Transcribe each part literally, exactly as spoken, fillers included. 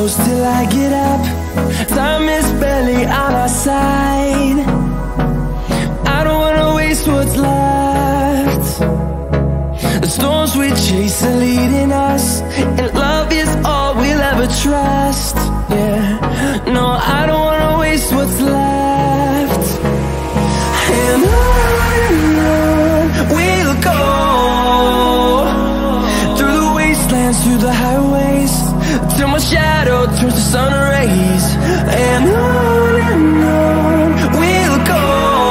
close till I get up. Time is barely on our side. I don't wanna waste what's left. The storms we chase are leading us, and love is all we'll ever trust. Yeah, no, I don't wanna waste what's left. And on and on we'll go, through the wastelands, through the highways, till my shadow turns to sun rays. And on and on we'll go,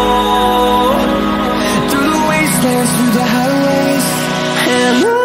through the wastelands, through the highways, and on.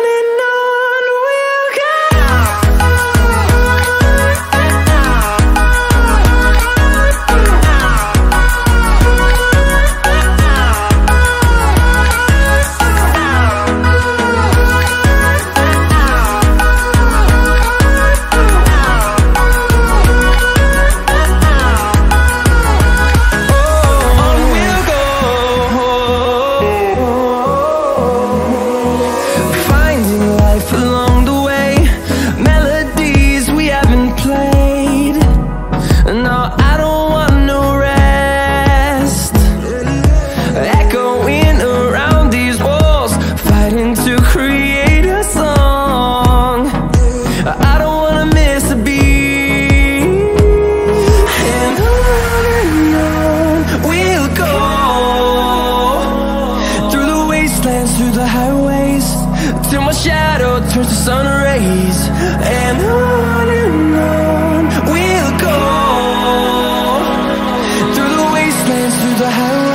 Through the highways, till my shadow turns to sun rays. And on and on we'll go, through the wastelands, through the highways.